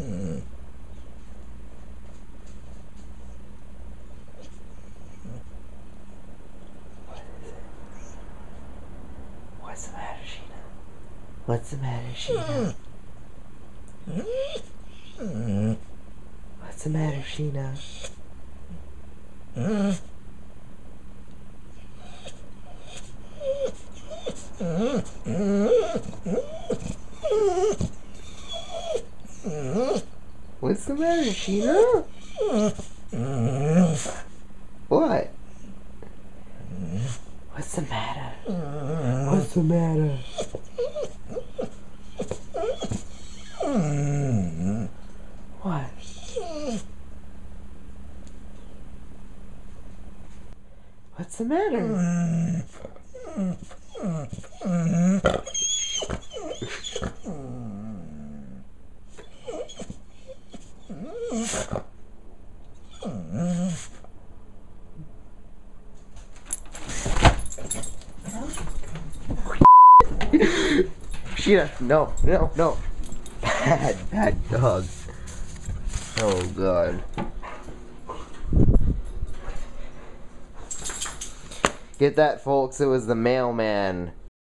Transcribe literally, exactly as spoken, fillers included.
What's the matter, Sheena? What's the matter, Sheena? What's the matter, Sheena? What's the matter, Sheena? What? What's the matter? What's the matter? What? What's the matter? Sheena, no, no, no. Bad, bad dog. Oh, God. Get that, folks. It was the mailman.